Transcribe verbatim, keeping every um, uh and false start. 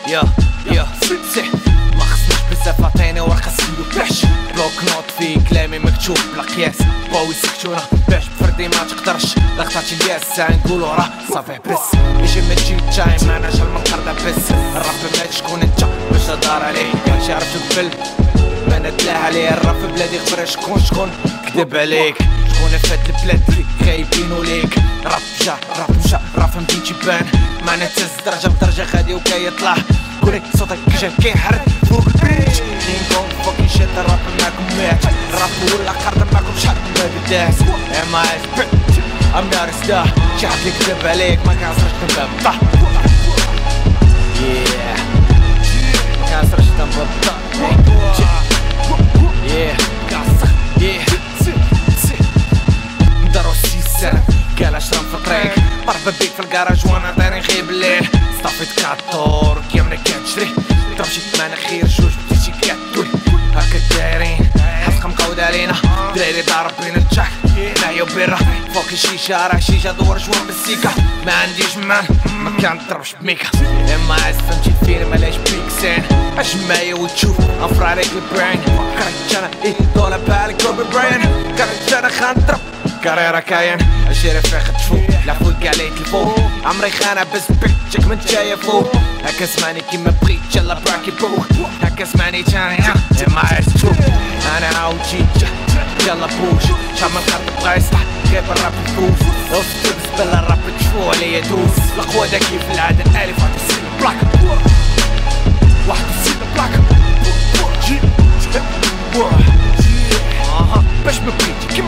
يا يا سي ما خصنيش بزاف عطيني ورقة سيدو بلاش بلوك نوت فيه كلامي مكتوب بلا قياس بغاو يسكتونا باش بفردي ما تقدرش لا خطاتي الياس نقولو راه صافي بس يجي ما تجي تايم انا جا المنقردة بس الراب ما شكون انت باش تدار عليه كاع عرفتو قبل ما نتلاها عليه الراب في بلادي خبرا شكون شكون كذب عليك شكون فات البلاد اللي خايبينو ليك راب جا راب مشا راب مدين تيبان ما نتهز درجة بدرجة غادي وكيطلع قولي صوتك جا كيحرد فوق البيت كين كونغ فوكين شيت الراب معاكم مات الراب ولا قرد معاكم شحال ما بداس ام اي بيت ام نار ستا شي حد اللي كذب عليك ما كنعصرش تنبطح ياه ما كنعصرش تنبطح ياه كعصر ياه ندارو السيسان قال اشرب في الطريق ضربة بيك في الكراج وانا دايرين غير بالليل صافيت كاطور كيما كنشري تمشي مناخير جوج بديتي كاتولي هكا دايرين حسقة مقود علينا دراري ضارب بين الجاك نايا وبيرة فوق الشيشة راه شيشة دور جوان بالسيكا ما عنديش مان ما كنضربش بميكا اما عز فهمتي الفيلم علاش بيكسان اجماية وتشوف انفر عليك البرين كرهت انا ايه دولا بالك روبي براين كرهت انا خنضرب كاريرا كاين الجيري فاخد تفوق لافوق عليه تلفو عمري خانة بس بيتك من جاية فوق هكا سمعني كيما بغيت يلا براكي بوخ هكا سمعني تاني ما عرفت تشوف انا عاود جيت يلا بوش شعب من خط بغا يصلح جايب الراب يفوز لو ستبس بلا الراب تشوفو عليا دوز القوة دا كيف العادة الالف واحد السين بلاك واحد السين بلاك جي باش ما بغيتي